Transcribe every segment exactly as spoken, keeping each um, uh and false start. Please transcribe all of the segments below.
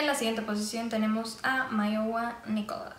la siguiente posición tenemos a Mayowa Nicola.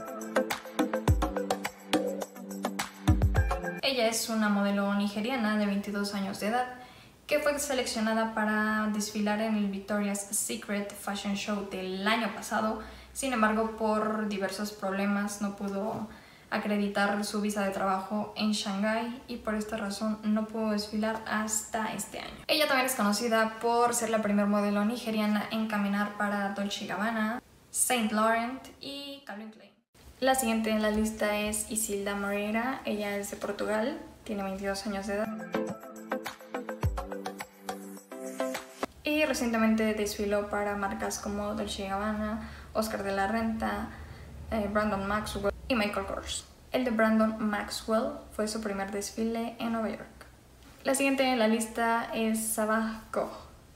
Ella es una modelo nigeriana de veintidós años de edad que fue seleccionada para desfilar en el Victoria's Secret Fashion Show del año pasado. Sin embargo, por diversos problemas no pudo acreditar su visa de trabajo en Shanghái y por esta razón no pudo desfilar hasta este año. Ella también es conocida por ser la primera modelo nigeriana en caminar para Dolce y Gabbana, Saint Laurent y Calvin Klein. La siguiente en la lista es Isilda Moreira. Ella es de Portugal, tiene veintidós años de edad y recientemente desfiló para marcas como Dolce y Gabbana, Oscar de la Renta, eh, Brandon Maxwell y Michael Kors. El de Brandon Maxwell fue su primer desfile en Nueva York. La siguiente en la lista es Sabah Koh.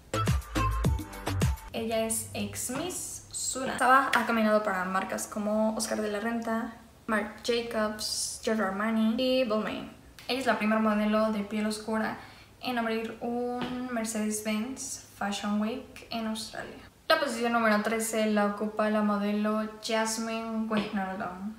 Ella es ex Miss Sudan. Sabah ha caminado para marcas como Oscar de la Renta, Marc Jacobs, Giorgio Armani y Balmain. Ella es la primera modelo de piel oscura en abrir un Mercedes-Benz Fashion Week en Australia. La posición número trece la ocupa la modelo Jasmine Wijnaldum.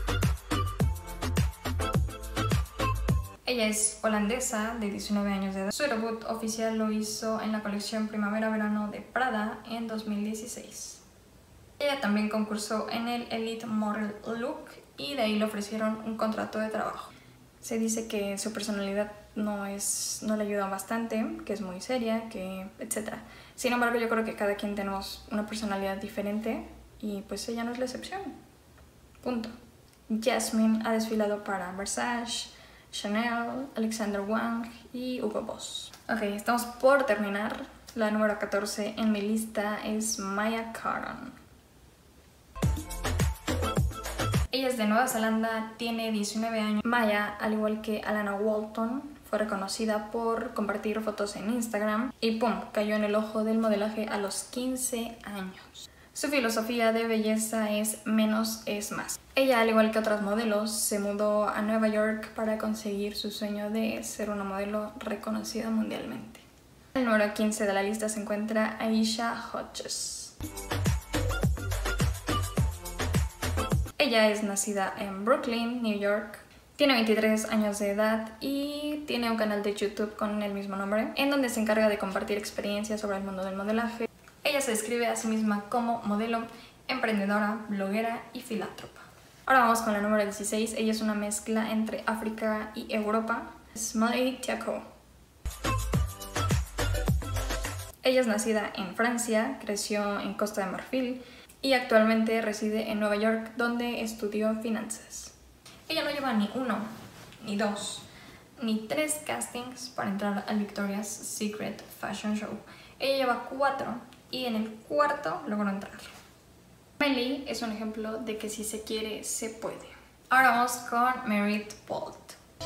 Ella es holandesa de diecinueve años de edad. Su debut oficial lo hizo en la colección Primavera-Verano de Prada en dos mil dieciséis. Ella también concursó en el Elite Model Look y de ahí le ofrecieron un contrato de trabajo. Se dice que su personalidad no, es, no le ayuda bastante, que es muy seria, que etcétera. Sin embargo, yo creo que cada quien tenemos una personalidad diferente y pues ella no es la excepción. Punto. Jasmine ha desfilado para Versace, Chanel, Alexander Wang y Hugo Boss. Ok, estamos por terminar. La número catorce en mi lista es Maya Caron. Ella es de Nueva Zelanda, tiene diecinueve años. Maya, al igual que Alana Walton, fue reconocida por compartir fotos en Instagram y ¡pum! Cayó en el ojo del modelaje a los quince años. Su filosofía de belleza es menos es más. Ella, al igual que otras modelos, se mudó a Nueva York para conseguir su sueño de ser una modelo reconocida mundialmente. El número quince de la lista se encuentra Aisha Hodges. Ella es nacida en Brooklyn, New York. Tiene veintitrés años de edad y tiene un canal de YouTube con el mismo nombre, en donde se encarga de compartir experiencias sobre el mundo del modelaje. Ella se describe a sí misma como modelo, emprendedora, bloguera y filántropa. Ahora vamos con la número dieciséis. Ella es una mezcla entre África y Europa. Es Molly Tiaco. Ella es nacida en Francia, creció en Costa de Marfil y actualmente reside en Nueva York, donde estudió finanzas. Ella no lleva ni uno, ni dos, ni tres castings para entrar al Victoria's Secret Fashion Show. Ella lleva cuatro y en el cuarto logró entrar. Melly es un ejemplo de que si se quiere, se puede. Ahora vamos con Merit Bolt.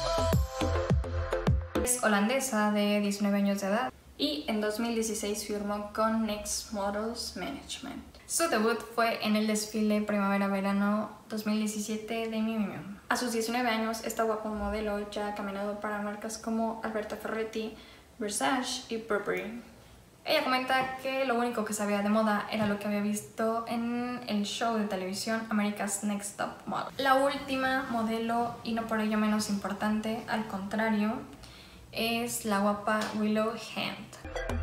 Es holandesa de diecinueve años de edad y en dos mil dieciséis firmó con Next Models Management. Su debut fue en el desfile Primavera-Verano dos mil diecisiete de Miu Miu. A sus diecinueve años, esta guapa modelo ya ha caminado para marcas como Alberto Ferretti, Versace y Burberry. Ella comenta que lo único que sabía de moda era lo que había visto en el show de televisión America's Next Top Model. La última modelo, y no por ello menos importante, al contrario, es la guapa Willow Hand.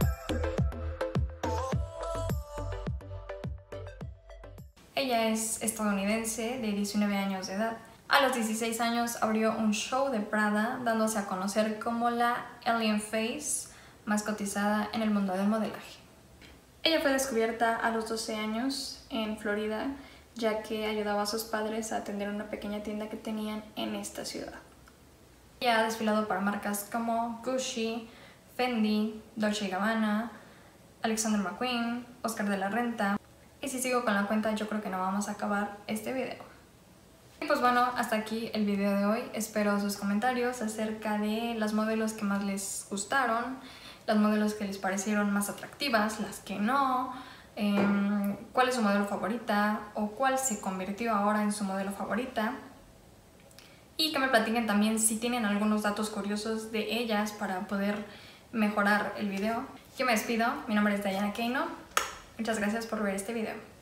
Ella es estadounidense de diecinueve años de edad. A los dieciséis años abrió un show de Prada, dándose a conocer como la Alien Face más cotizada en el mundo del modelaje. Ella fue descubierta a los doce años en Florida, ya que ayudaba a sus padres a atender una pequeña tienda que tenían en esta ciudad. Ella ha desfilado para marcas como Gucci, Fendi, Dolce y Gabbana, Alexander McQueen, Oscar de la Renta. Y si sigo con la cuenta, yo creo que no vamos a acabar este video. Y pues bueno, hasta aquí el video de hoy. Espero sus comentarios acerca de las modelos que más les gustaron, las modelos que les parecieron más atractivas, las que no, eh, cuál es su modelo favorita o cuál se convirtió ahora en su modelo favorita. Y que me platiquen también si tienen algunos datos curiosos de ellas para poder mejorar el video. Yo me despido, mi nombre es Diana Keino. Muchas gracias por ver este video.